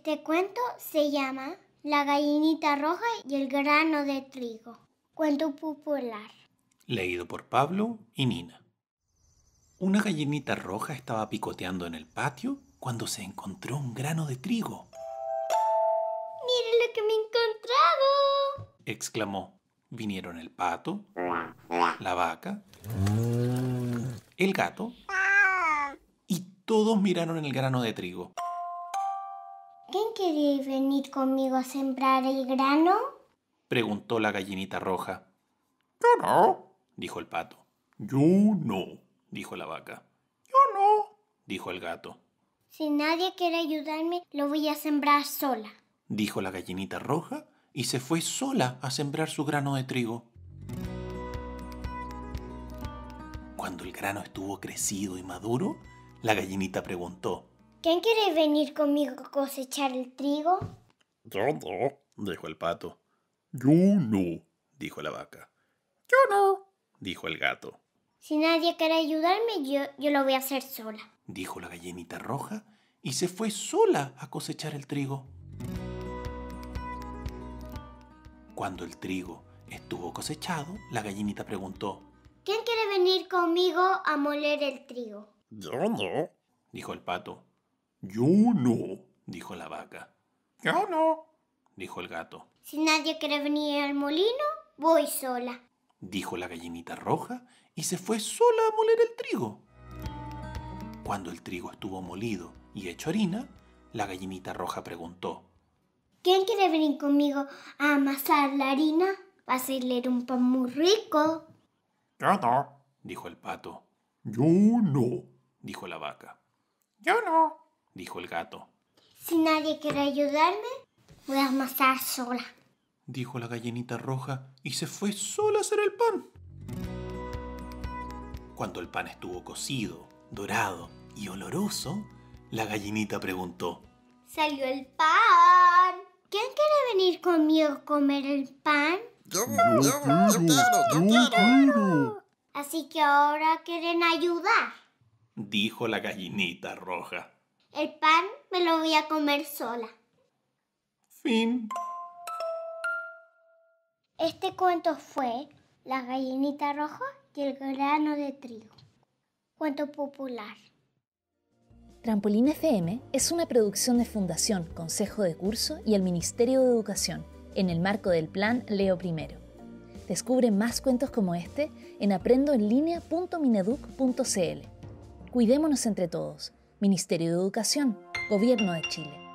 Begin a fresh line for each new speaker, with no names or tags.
Este cuento se llama La gallinita roja y el grano de trigo. Cuento popular.
Leído por Pablo y Nina. Una gallinita roja estaba picoteando en el patio cuando se encontró un grano de trigo.
¡Mire lo que me he encontrado!,
exclamó. Vinieron el pato, la vaca, el gato y todos miraron el grano de trigo.
¿Quién quiere venir conmigo a sembrar el grano?,
preguntó la gallinita roja. Yo no, dijo el pato. Yo no, dijo la vaca. Yo no, dijo el gato.
Si nadie quiere ayudarme, lo voy a sembrar sola,
dijo la gallinita roja y se fue sola a sembrar su grano de trigo. Cuando el grano estuvo crecido y maduro, la gallinita preguntó.
¿Quién quiere venir conmigo a cosechar el trigo?
Yo no, dijo el pato. Yo no, dijo la vaca. Yo no, dijo el gato.
Si nadie quiere ayudarme, yo lo voy a hacer sola,
dijo la gallinita roja y se fue sola a cosechar el trigo. Cuando el trigo estuvo cosechado, la gallinita preguntó.
¿Quién quiere venir conmigo a moler el trigo?
Yo no, dijo el pato. Yo no, dijo la vaca. Yo no, dijo el gato.
Si nadie quiere venir al molino, voy sola,
dijo la gallinita roja y se fue sola a moler el trigo. Cuando el trigo estuvo molido y hecho harina, la gallinita roja preguntó.
¿Quién quiere venir conmigo a amasar la harina? Va a hacerle un pan muy rico.
Yo no, dijo el pato. Yo no, dijo la vaca. Yo no, dijo el gato.
Si nadie quiere ayudarme, voy a amasar sola,
dijo la gallinita roja y se fue sola a hacer el pan. Cuando el pan estuvo cocido, dorado y oloroso, la gallinita preguntó.
¡Salió el pan! ¿Quién quiere venir conmigo a comer el pan?
Yo quiero.
Así que ahora quieren ayudar,
dijo la gallinita roja.
El pan me lo voy a comer sola.
Fin.
Este cuento fue La gallinita roja y el grano de trigo. Cuento popular.
Trampolín FM es una producción de Fundación Consejo de Curso y el Ministerio de Educación, en el marco del Plan Leo I. Descubre más cuentos como este en aprendoenlinea.mineduc.cl. Cuidémonos entre todos. Ministerio de Educación, Gobierno de Chile.